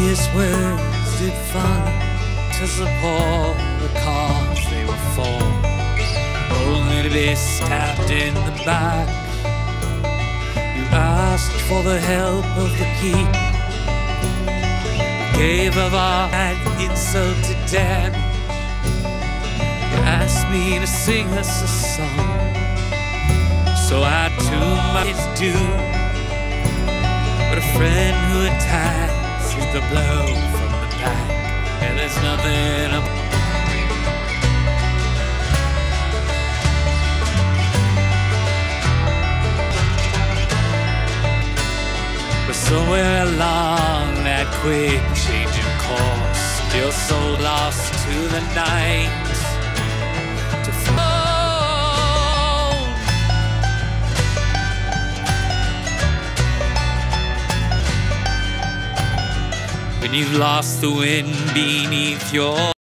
Various words did fun to support the cause they were for, only to be stabbed in the back. You asked for the help of the people, gave of our and insulted them. You asked me to sing us a song, so I do my due. But a friend who attacks is the blow from the back, and there's nothing about. But somewhere along that quick changing course, your soul lost to the night, to fall. When you've lost the wind beneath your